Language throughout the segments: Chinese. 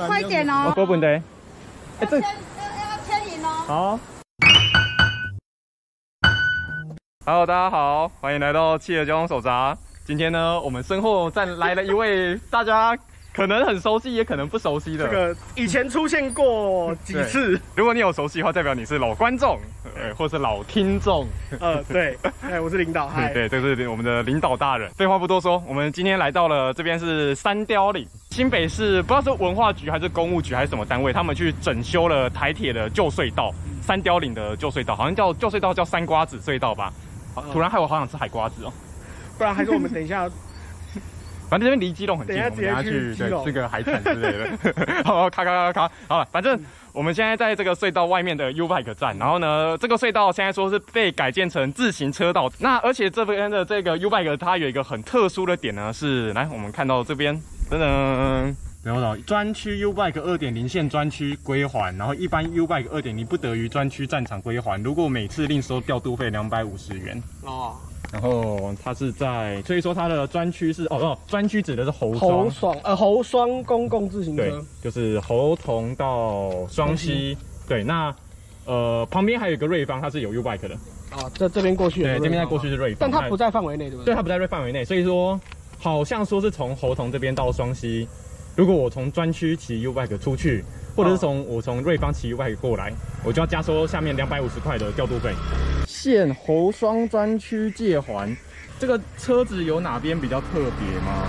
快一点哦。 没问题。 这要牵引哦。 好。Hello， 大家好，欢迎来到企鹅交通手札。今天呢，我们身后站来了一位大家可能很熟悉，也可能不熟悉的。 这个以前出现过几次。 如果你有熟悉的话，代表你是老观众，或是老听众。 对，我是领导。嗨， 对，这是我们的领导大人。废话不多说，我们今天来到了这边是三貂岭，新北市不知道是文化局还是公务局还是什么单位，他们去整修了台铁的旧隧道，三貂岭的旧隧道，好像叫旧隧道叫三瓜子隧道吧。突然害我好想吃海瓜子哦， 不然还是我们等一下， 反正这边离基隆很近，我们等一下去这个海产之类的。好，咔，好了，反正我们现在在这个隧道外面的 U-Bike 站，然后呢，这个隧道现在说是被改建成自行车道。那而且这边的这个 U-Bike 它有一个很特殊的点呢，是来我们看到这边，等等。然后专区 U-Bike 2.0线专区归还，然后一般 U-Bike 2.0不得于专区站场归还，如果每次另收调度费250元。哦。然后它是在，所以说它的专区是专区指的是侯双公共自行车， 对，就是侯同到双溪。对，那旁边还有一个瑞芳，它是有 U-Bike 的。 这边过去， 对，这边再过去是瑞芳， 但它不在范围内，对不对？ 对，它不在范围内，所以说好像说是从侯同这边到双溪。如果我从专区骑 U-Bike 出去，或者是我从瑞芳骑 U-Bike 过来，我就要加收下面250块的调度费。现侯双专区借还，这个车子有哪边比较特别吗？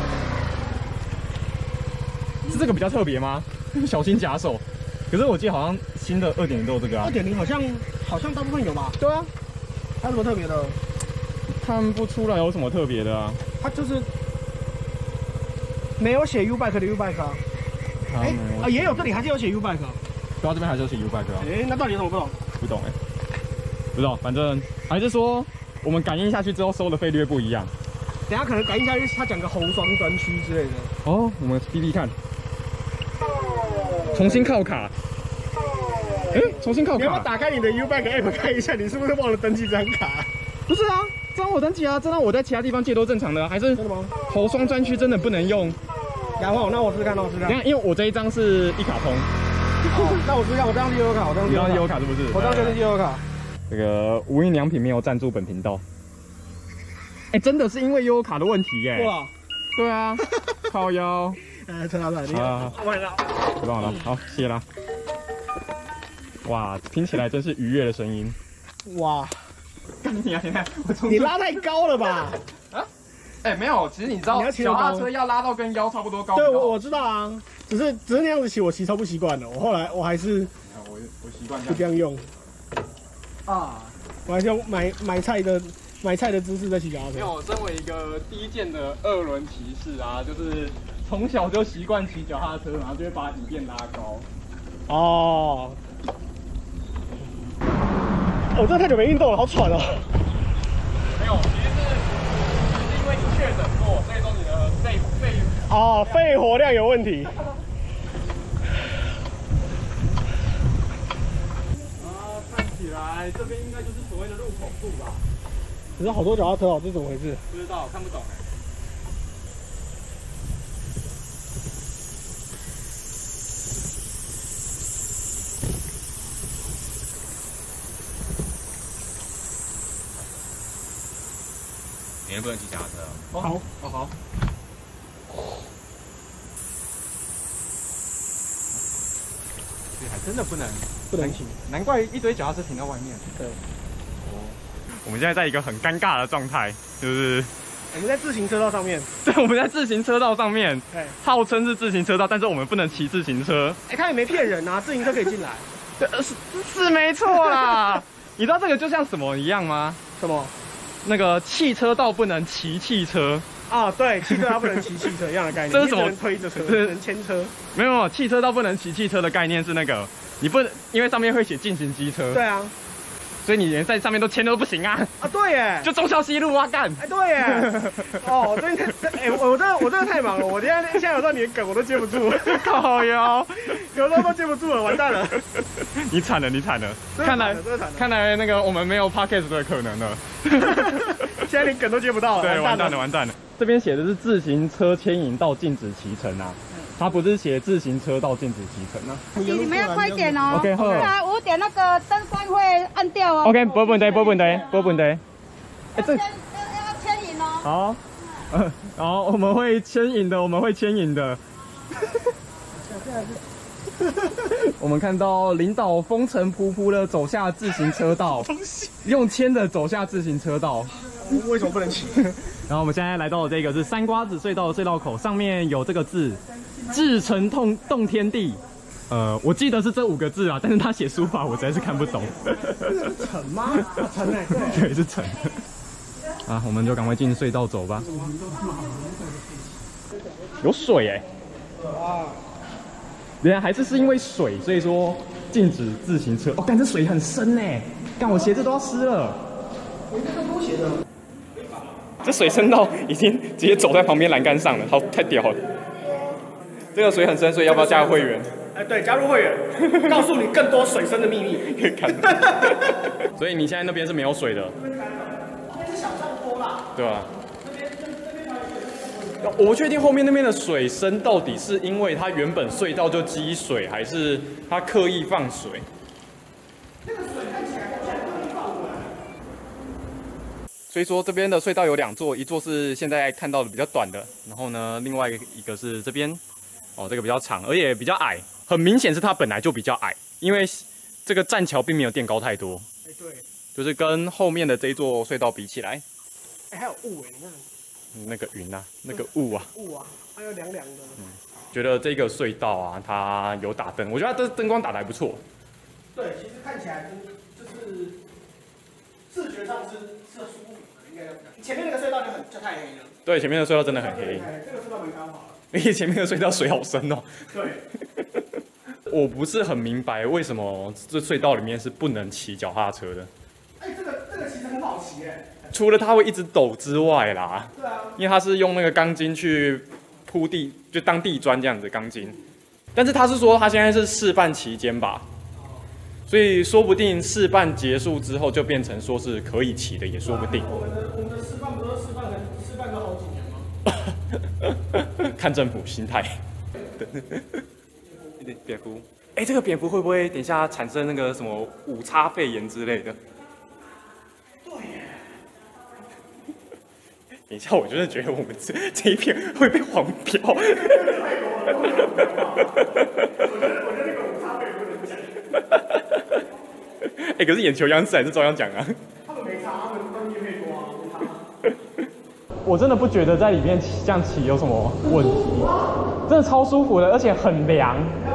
是这个比较特别吗？小心夹手。可是我记得好像新的2.0都有这个啊。 2.0好像大部分有吧？ 对啊。 它有什么特别的？ 看不出来有什么特别的啊。 它就是没有写 U-Bike 的 U-Bike 啊。也有，这里还是有写 U-Bike。 对啊，这边还是有写 U-Bike 啊。 那到底怎么不懂？ 不懂不知道，反正还是说我们感应下去之后收的费率会不一样。 等一下可能感应下去，他讲个侯双专区之类的。 我们滴滴看，重新靠卡。重新靠卡。 你要不要打开你的 U-Bike App 看一下，你是不是忘了登记这张卡？ 不是啊，这张我登记啊，这张我在其他地方借都正常的，还是真的吗？侯双专区真的不能用。 然后，那我试试看， 因为我这一张是一卡通。 那我试试看，我这张是悠游卡， 你这张悠游卡是不是？ 我这张就是悠游卡。 这个无印良品没有赞助本频道。真的是因为悠游卡的问题耶。 哇。 对啊。靠腰。 陈老板，你好。 不忘了，好，谢啦。哇，听起来真是愉悦的声音。 哇。 你啊， 你拉太高了吧？ 没有，其实你知道，脚踏车要拉到跟腰差不多高。 对，我知道啊，只是那样子骑，我骑超不习惯的。我还是我习惯不这样用。我还是用买菜的姿势在骑脚踏车。 没有，身为一个低贱的2轮骑士啊，就是从小就习惯骑脚踏车，然后就会把椅垫拉高。 我真的太久没运动了，好喘哦。 没有，其实是因为确诊过，所以说你的肺活量有问题。 看起来这边应该就是所谓的入口处吧？ 可是好多脚踏车哦，这是怎么回事？ 不知道，看不懂你能不能骑脚踏车？ 好。 这还真的不能骑，难怪一堆脚踏车停到外面。 对。 我们现在在一个很尴尬的状态，就是我们在自行车道上面。 对，我们在自行车道上面，号称是自行车道，但是我们不能骑自行车。 他也没骗人啊，自行车可以进来。 对，是没错啦。你知道这个就像什么一样吗？ 什么？ 那个汽车道不能骑汽车。 对，汽车道不能骑汽车一样的概念。 这是什么？ 能推着车，能牵车。 没有，汽车道不能骑汽车的概念是那个，你不能，因为上面会写禁行机车。 对啊。 所以你连在上面都牵都不行啊！ 对耶， 就忠孝西路啊，干！ 对耶，我真的太忙了，我现在有时候你的梗我都接不住， 靠腰， 有时候都接不住了，完蛋了！ 你惨了，看来那个我们没有 podcast 的可能了。 现在连梗都接不到了， 对，完蛋了。这边写的是自行车牵引道禁止骑乘啊， 它不是写自行车道禁止骑乘啊。 你们要快点哦。 OK， 好。 对啊，5点那个灯光会按掉哦。 OK， 没问题，没问题，没问题。 哎，这要牵引哦。 好，好，我们会牵引的，我们会牵引的。我们看到领导风尘仆仆的走下自行车道，用牵的走下自行车道。 为什么不能骑？ 然后我们现在来到这个是三瓜子隧道的隧道口，上面有这个字“至诚动天地”。我记得是这5个字啊，但是他写书法我实在是看不懂。 陈吗？陈哎， 对，是陈。啊，我们就赶快进隧道走吧。有水哎、啊！原来还是因为水，所以说禁止自行车。哦，干这水很深哎，干我鞋子都要湿了。我应该穿拖鞋的。这水深到已经直接走在旁边栏杆上了，好，太屌了。这个水很深，所以要不要加入会员？ 哎，对，加入会员，告诉你更多水深的秘密。 可以看。所以你现在那边是没有水的。 那是小上坡啦。 对啊。我不确定后面那边的水深到底是因为它原本隧道就积水，还是它刻意放水。那个水看起来像刻意放的。所以说这边的隧道有2座，一座是现在看到的比较短的，然后呢，另外一个是这边，哦，这个比较长，而且比较矮，很明显是它本来就比较矮，因为这个栈桥并没有垫高太多。 哎，对， 就是跟后面的这一座隧道比起来， 哎，还有雾哎，你看。 那个云啊，那个雾啊， 雾啊，还有凉凉的。 觉得这个隧道啊，它有打灯，我觉得它灯光打得还不错。 对，其实看起来就是视觉上是舒服的，应该这样讲。前面那个隧道就太黑了。 对，前面的隧道真的很黑。 这个隧道蛮刚好的。而且前面的隧道水好深哦。 对。 我不是很明白为什么这隧道里面是不能骑脚踏车的。 哎，这个其实很好骑哎。 除了它会一直抖之外啦， 对啊， 因为它是用那个钢筋去铺地，就当地砖这样子钢筋。但是他是说他现在是试办期间吧，所以说不定试办结束之后就变成说是可以骑的，也说不定。 我们的试办不是试办了好几年吗？ 看政府心态。一点蝙蝠，哎，这个蝙蝠会不会等一下产生那个什么5叉肺炎之类的？等一下，我真的觉得我们这一片会被黄标。我觉得那个5叉肺不能讲。 哎，可是眼球央视还是照样讲啊。 他们没差，他们业配多啊，没差。 我真的不觉得在里面这样骑有什么问题，真的超舒服的，而且很凉。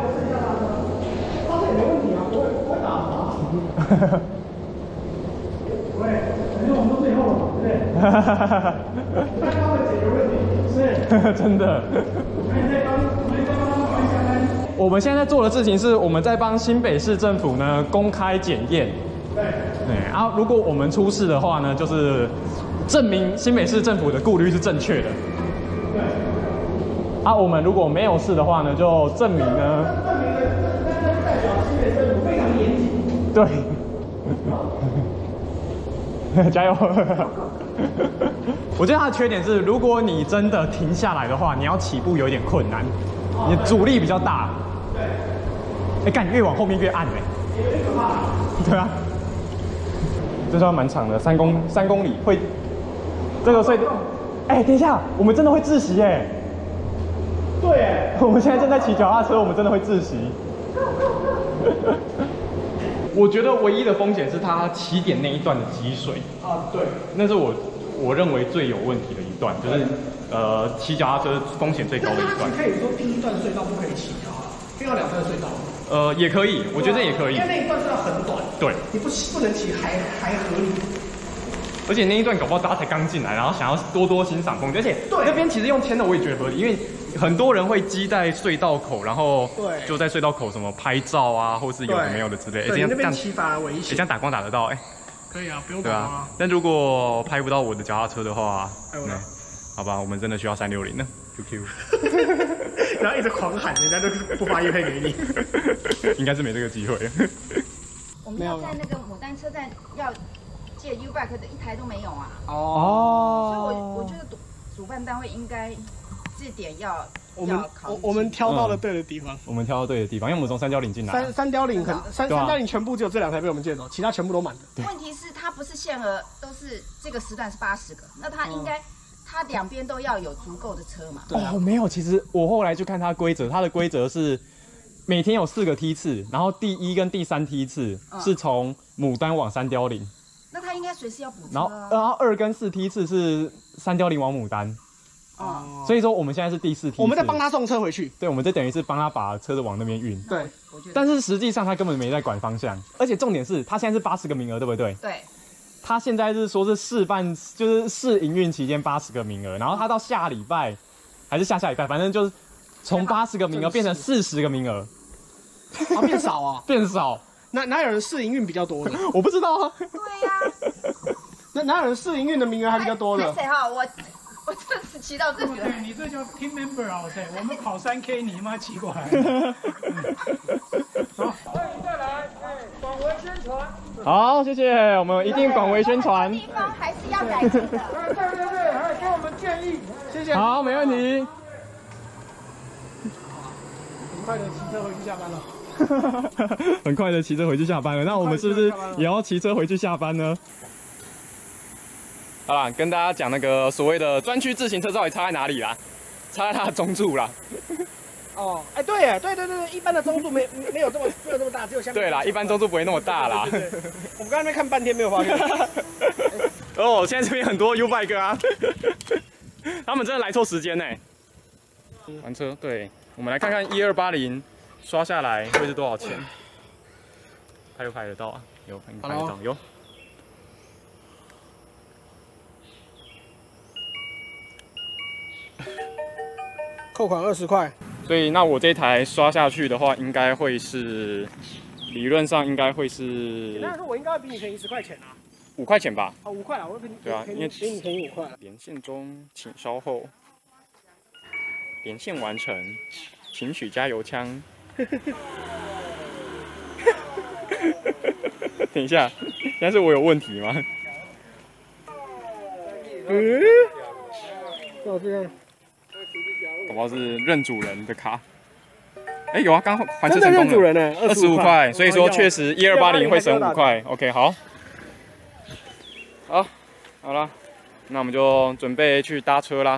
他也没问题啊，不会打滑。喂，反正我们都最后了嘛，对不对？哈哈哈哈帮他们解决问题，是，真的。 我们现在做的事情是，我们在帮新北市政府呢公开检验。对。然后如果我们出事的话呢，就是证明新北市政府的顾虑是正确的。对。我们如果没有事的话呢，就证明呢。代表新北政府非常严谨。对。加油！我觉得它的缺点是，如果你真的停下来的话，你要起步有点困难，你的阻力比较大。对。哎，干，越往后面越暗哎。有点可怕。对啊。这段蛮长的，3公里会。这个隧道，哎，等一下，我们真的会窒息哎。对哎。我们现在正在骑脚踏车，我们真的会窒息。我觉得唯一的风险是它起点那一段的积水啊，对， 那是我认为最有问题的一段，就是骑脚踏车风险最高的一段。 可以说第一段隧道不可以骑啊，非要2段隧道。 也可以，我觉得也可以， 因为那一段隧道很短， 对， 你不能骑还合理。 而且那一段搞不好大家才刚进来，然后想要多欣赏风景，而且那边其实用牵的我也觉得合理，因为很多人会积在隧道口，然后就在隧道口什么拍照啊，或是有的没有的之类。 对，那边骑反而危险。 这样打光打得到，哎， 可以啊，不用打啊。 但如果拍不到我的脚踏车的话，好吧，我们真的需要360了 ，QQ。 然后一直狂喊，人家就不发业配给你。 应该是没这个机会。 我们要在那个牡丹车站要借 U-Bike 的1台都没有啊。 哦。 所以我觉得主办单位应该这点要我们挑到了对的地方， 我们挑到对的地方，因为我们从三貂岭进来。 三貂岭三貂岭全部只有这2台被我们借走，其他全部都满了。 问题是它不是限额，都是这个时段是80个，那它应该它两边都要有足够的车嘛？ 哦，没有，其实我后来去看它规则，它的规则是每天有4个梯次，然后第1跟第3梯次是从牡丹往三貂岭， 那它应该随时要补车然后2跟4梯次是三貂岭往牡丹。所以说我们现在是第4梯次， 我们在帮他送车回去。 对，我们这等于是帮他把车子往那边运。 对， 但是实际上他根本没在管方向，而且重点是他现在是80个名额，对不对？ 对。 他现在是说是试办，就是试营运期间80个名额，然后他到下礼拜还是下礼拜，反正就是从80个名额变成40个名额， 变少啊， 变少。 哪有人试营运比较多的？ 我不知道啊。 对呀。 哪有人试营运的名额还比较多的？ 谁哈我这次骑到这里了。 你这叫 team member 啊！我们跑3K， 你妈骑过来。好，欢迎再来，广为宣传。 好，谢谢，我们一定广为宣传。 地方还是要改进的。 对，还给我们建议，谢谢。 好，没问题。 很快的骑车回去下班了。 很快的骑车回去下班了，那我们是不是也要骑车回去下班呢？好啦，跟大家讲那个所谓的专区自行车到底差在哪里啦？差在它的中柱啦。 哦，哎，对耶，对，一般的中柱没有这么大，只有下面。 对啦，一般中柱不会那么大啦。 对我们刚才那边看半天没有发现。 哦，现在这边很多 U-Bike 啊，他们真的来错时间呢。还车，对，我们来看看1280刷下来会是多少钱？拍得到啊？有拍得到，有。 扣款20块， 所以那我这台刷下去的话，应该会是，理论上应该会是。 简单来说，我应该会比你便宜10块钱啊。 5块钱吧。 哦，5块啊，我会对啊，因为比你便宜5块。 连线中，请稍后。连线完成，请取加油枪。等一下，现在是我有问题吗？ 哦，这样。 搞不好是认主人的卡。哎，有啊，刚还车成功了。 真的认主人呢 ，25块，所以说确实1280会省5块。OK， 好。好了，那我们就准备去搭车啦。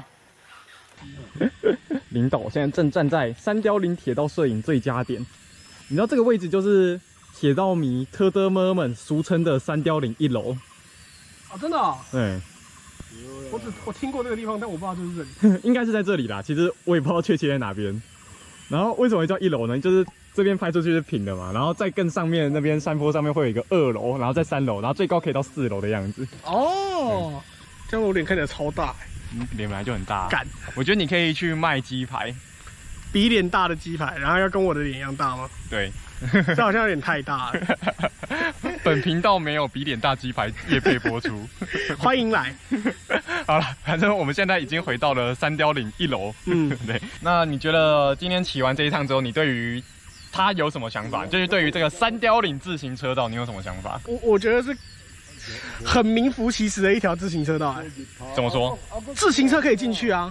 领导现在正站在三貂岭铁道摄影最佳点，你知道这个位置就是铁道迷特德们们俗称的三貂岭1楼。 哦，真的啊？ 对。 我听过这个地方，但我不知道这是这里。 应该是在这里啦，其实我也不知道确切在哪边。然后为什么会叫1楼呢？就是这边拍出去是平的嘛，然后再更上面那边山坡上面会有一个2楼，然后再3楼，然后最高可以到4楼的样子。 哦，这样我脸看起来超大。 脸本来就很大。 干， 我觉得你可以去卖鸡排， 比脸大的鸡排，然后要跟我的脸一样大吗？ 对， 这好像有点太大了。 本频道没有比脸大鸡排业配播出， 欢迎来。 好了，反正我们现在已经回到了三貂岭1楼。对。那你觉得今天骑完这一趟之后，你对于它有什么想法？就是对于这个三貂岭自行车道，你有什么想法？ 我觉得是很名副其实的一条自行车道。 怎么说？ 自行车可以进去啊。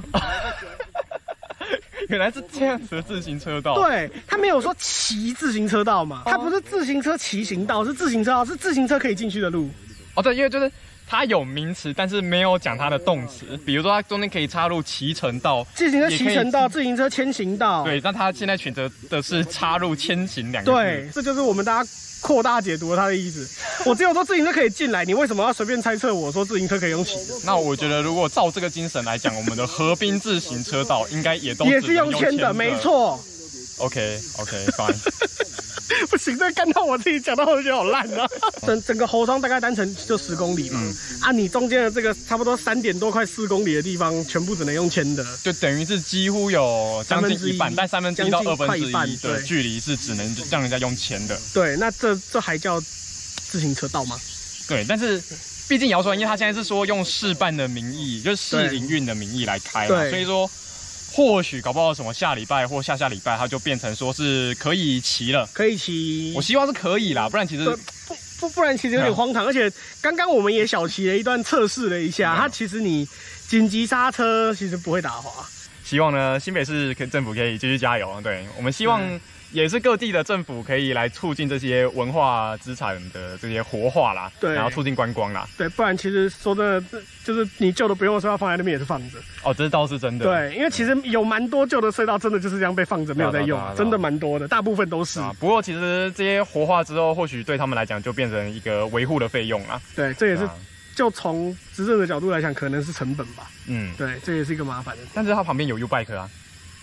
原来是这样子的自行车道。 对，他没有说骑自行车道嘛，它不是自行车骑行道，是自行车道，是自行车可以进去的路。 哦，对，因为就是它有名词，但是没有讲它的动词。比如说，它中间可以插入骑乘道、 自行车骑乘道、自行车牵行道。 对，但它现在选择的是插入牵行2个字。 对，这就是我们大家扩大解读了它的意思。我只有说自行车可以进来，你为什么要随便猜测我说自行车可以用骑的？ 那我觉得，如果照这个精神来讲，我们的河滨自行车道应该也都也是用牵的，没错。 OK，fine。 不行，这干到我自己讲到我就觉得好烂啊！整个侯庄大概单程就10公里嘛，你中间的这个差不多3点多快4公里的地方，全部只能用牵的， 就等于是几乎有将近1半，但1/3到1/2的距离是只能让人家用牵的。 对，那这还叫自行车道吗？ 对，但是毕竟也要说，因为他现在是说用试办的名义，就是试营运的名义来开嘛，所以说。或许搞不好什么下礼拜或下下礼拜，它就变成说是可以骑了， 可以骑。 我希望是可以啦，不然其实不然其实有点荒唐。而且刚刚我们也小骑了一段，测试了一下，它其实你紧急刹车其实不会打滑。 希望呢新北市政府可以继续加油。对，我们希望也是各地的政府可以来促进这些文化资产的这些活化啦， 对， 然后促进观光啦。 对，不然其实说真的，就是你旧的不用的隧道放在那边也是放着。 哦，这倒是真的。 对，因为其实有蛮多旧的隧道真的就是这样被放着，没有在用，真的蛮多的，大部分都是。 不过其实这些活化之后，或许对他们来讲就变成一个维护的费用啦。 对，这也是。就从执政的角度来讲，可能是成本吧。对，这也是一个麻烦的。 但是它旁边有 U-Bike 啊，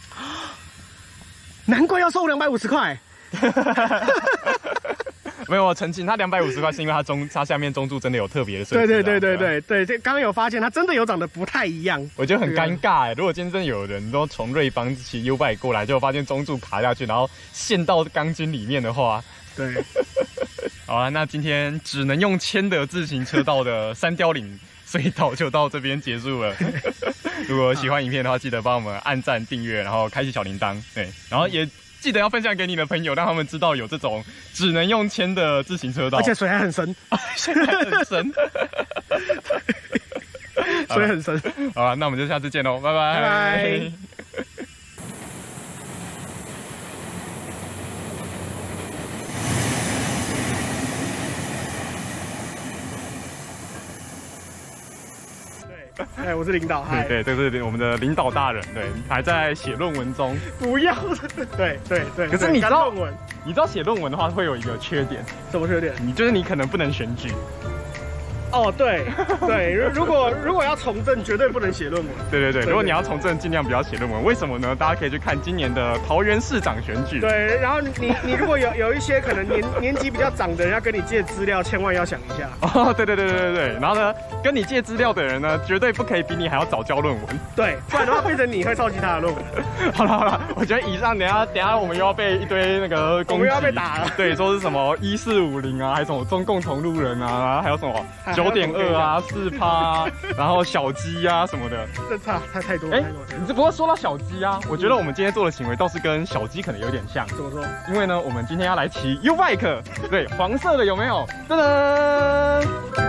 难怪要收250块。 没有，我澄清，它250块是因为它下面中柱真的有特别的设计。对，这刚刚有发现，它真的有长得不太一样。我觉得很尴尬哎，如果今天真的有人都从瑞邦骑 U-Bike 过来，就发现中柱卡下去，然后陷到钢筋里面的话， 对。 好了，那今天只能用牵的自行车道的三貂岭隧道就到这边结束了。如果喜欢影片的话，记得帮我们按赞、订阅，然后开启小铃铛。对，然后也记得要分享给你的朋友，让他们知道有这种只能用牵的自行车道， 而且水还很深， 水还很深， 水很深。 好了，那我们就下次见喽，拜拜。 拜拜。哎，我是领导。嗨， 对，这是我们的领导大人，对，还在写论文中。 不要，对。 可是你知道写论文的话会有一个缺点， 什么缺点？ 你可能不能选举。 哦，对，如果要从政，绝对不能写论文。 对，如果你要从政，尽量不要写论文。为什么呢？大家可以去看今年的桃园市长选举。 对，然后你如果有一些可能年纪比较长的人要跟你借资料，千万要想一下。 哦，对。然后呢，跟你借资料的人呢，绝对不可以比你还要早交论文。 对，不然的话变成你会抄袭他的论文。 好了，我觉得以上等一下我们又要被一堆那个攻击， 我们又要被打了。 对，说是什么1450啊，还有什么中共同路人啊，还有什么9.2啊，4%啊，然后小鸡啊什么的， 这太多。 你不过说到小鸡啊，我觉得我们今天做的行为倒是跟小鸡可能有点像。 怎么说？ 因为呢，我们今天要来骑 U-Bike，对，黄色的有没有？噔噔。